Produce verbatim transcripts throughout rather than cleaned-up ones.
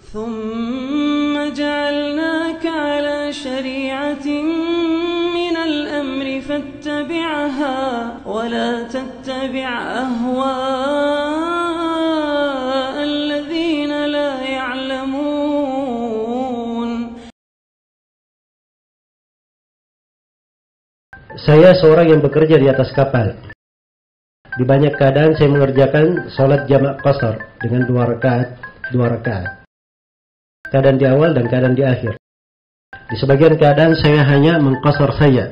ثم جعلناك على شريعة من الأمر فاتبعها ولا تتبع أهواء الذين لا يعلمون. Saya seorang yang bekerja di atas kapal. Di banyak keadaan saya mengerjakan sholat jamak qasar dengan dua rakaat, dua rakaat. Keadaan di awal dan keadaan di akhir. Di sebagian keadaan saya hanya mengqasar saja.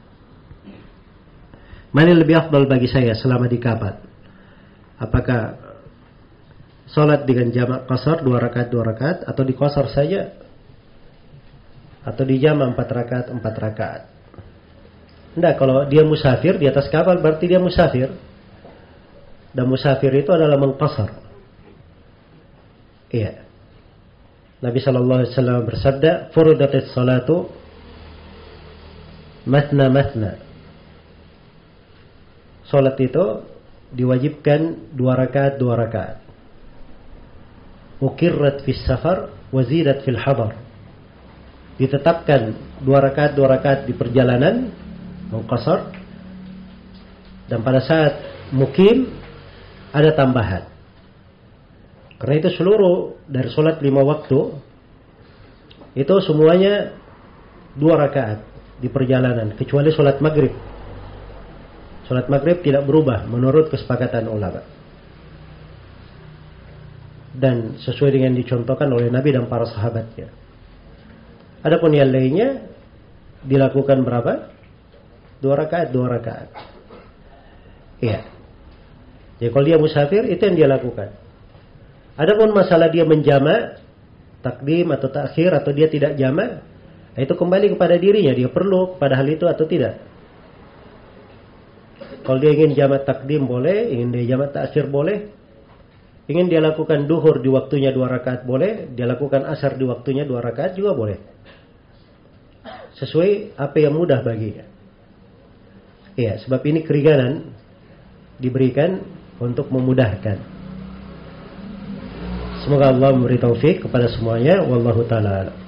Mana yang lebih afdal bagi saya selama di kapal? Apakah sholat dengan jamak qasar dua rakaat, dua rakaat, atau di qasar saja, atau di jamak empat rakaat, empat rakaat? Tidak, kalau dia musafir di atas kapal berarti dia musafir. Dan musafir itu adalah mengqasar. Iya. Nabi sallallahu alaihi wasallam bersabda, "Furidatis salatu matna matna." Salat itu diwajibkan dua rakaat, dua rakaat. Ukirrat fis safar wa zidat fil hadar. Ditetapkan dua rakaat, dua rakaat di perjalanan mengqasar, dan pada saat mukim ada tambahan. Karena itu seluruh dari sholat lima waktu itu semuanya dua rakaat di perjalanan, kecuali sholat maghrib. Sholat maghrib tidak berubah menurut kesepakatan ulama. Dan sesuai dengan dicontohkan oleh Nabi dan para sahabatnya. Adapun yang lainnya dilakukan berapa? Dua rakaat, dua rakaat. Iya. Jadi kalau dia musafir itu yang dia lakukan. Adapun masalah dia menjamak takdim atau takhir atau dia tidak jamak, itu kembali kepada dirinya, dia perlu pada hal itu atau tidak. Kalau dia ingin jamak takdim boleh, ingin dia jamak takhir boleh, ingin dia lakukan duhur di waktunya dua rakaat boleh, dia lakukan asar di waktunya dua rakaat juga boleh. Sesuai apa yang mudah baginya. Iya, sebab ini keringanan diberikan untuk memudahkan. Semoga Allah memberi taufik kepada semuanya. Wallahu ta'ala.